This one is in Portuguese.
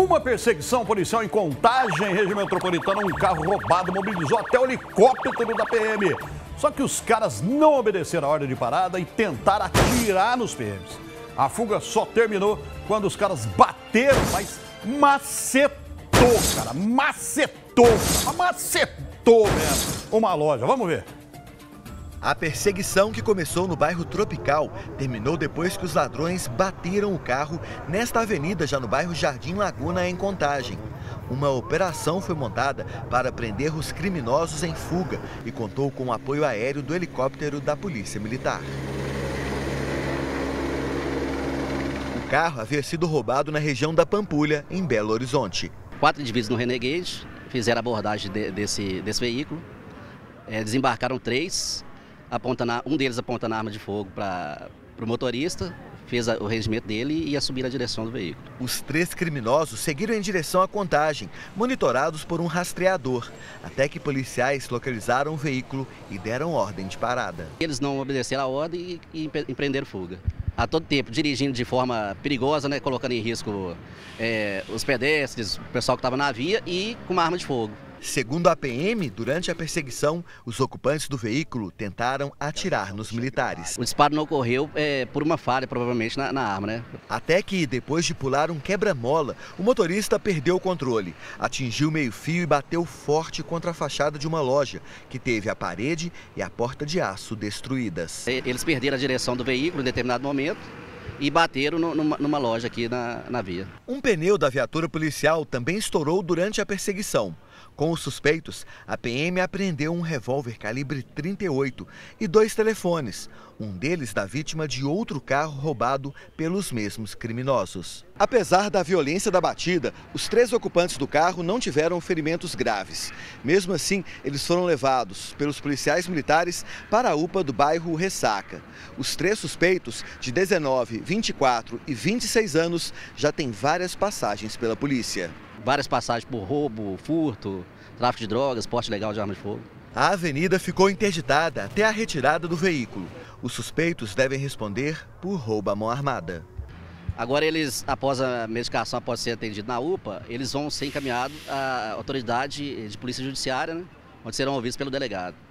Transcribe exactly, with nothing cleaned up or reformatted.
Numa perseguição policial em Contagem, região metropolitana, um carro roubado mobilizou até o helicóptero da P M. Só que os caras não obedeceram a ordem de parada e tentaram atirar nos P Ms. A fuga só terminou quando os caras bateram, mas macetou, cara, macetou, macetou mesmo uma loja. Vamos ver. A perseguição, que começou no bairro Tropical, terminou depois que os ladrões bateram o carro nesta avenida, já no bairro Jardim Laguna, em Contagem. Uma operação foi montada para prender os criminosos em fuga e contou com o apoio aéreo do helicóptero da Polícia Militar. O carro havia sido roubado na região da Pampulha, em Belo Horizonte. Quatro indivíduos no Renegade fizeram a abordagem de, desse, desse veículo, é, desembarcaram três. Apontando, um deles apontando a arma de fogo para o motorista, fez a, o regimento dele e ia subir na direção do veículo. Os três criminosos seguiram em direção à Contagem, monitorados por um rastreador, até que policiais localizaram o veículo e deram ordem de parada. Eles não obedeceram a ordem e, e empreenderam fuga. A todo tempo, dirigindo de forma perigosa, né, colocando em risco é, os pedestres, o pessoal que estava na via e com uma arma de fogo. Segundo a P M, durante a perseguição, os ocupantes do veículo tentaram atirar nos militares. O disparo não ocorreu é, por uma falha, provavelmente, na, na arma, né? Até que, depois de pular um quebra-mola, o motorista perdeu o controle, atingiu o meio-fio e bateu forte contra a fachada de uma loja, que teve a parede e a porta de aço destruídas. Eles perderam a direção do veículo em determinado momento e bateram no, numa, numa loja aqui na, na via. Um pneu da viatura policial também estourou durante a perseguição. Com os suspeitos, a P M apreendeu um revólver calibre trinta e oito e dois telefones, um deles da vítima de outro carro roubado pelos mesmos criminosos. Apesar da violência da batida, os três ocupantes do carro não tiveram ferimentos graves. Mesmo assim, eles foram levados pelos policiais militares para a U P A do bairro Ressaca. Os três suspeitos, de dezenove, vinte e quatro e vinte e seis anos, já têm várias passagens pela polícia. Várias passagens por roubo, furto, tráfico de drogas, porte ilegal de arma de fogo. A avenida ficou interditada até a retirada do veículo. Os suspeitos devem responder por roubo à mão armada. Agora eles, após a medicação, após ser atendido na U P A, eles vão ser encaminhados à autoridade de polícia judiciária, né, onde serão ouvidos pelo delegado.